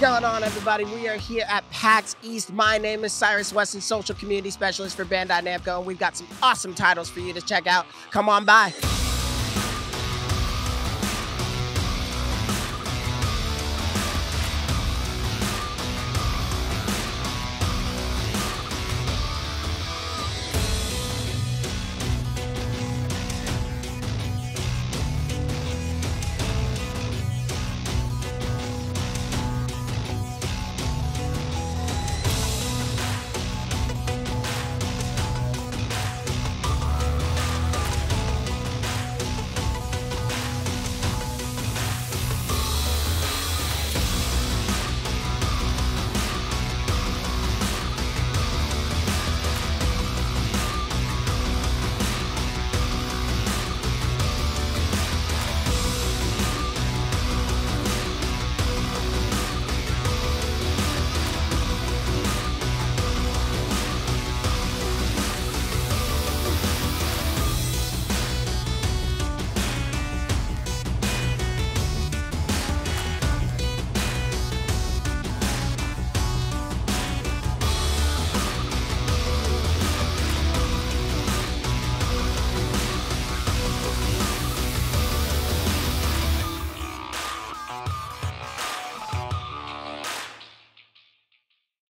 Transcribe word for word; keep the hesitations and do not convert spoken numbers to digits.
going on, everybody? We are here at PAX East. My name is Cyrus Weston, Social Community Specialist for Bandai Namco, and we've got some awesome titles for you to check out. Come on by.